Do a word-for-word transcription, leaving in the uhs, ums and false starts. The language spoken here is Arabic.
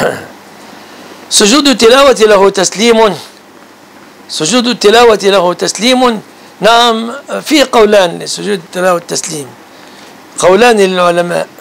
سجود التلاوة له تسليم، سجود التلاوة له تسليم. نعم، في قولان لسجود التلاوة التسليم، قولان للعلماء.